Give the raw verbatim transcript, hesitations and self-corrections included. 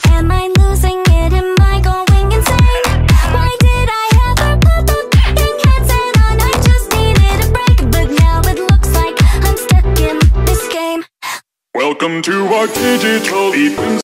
Am I losing it? Am I going insane? Why did I ever put the fucking headset on? I just needed a break, but now it looks like I'm stuck in this game. Welcome to our digital leap.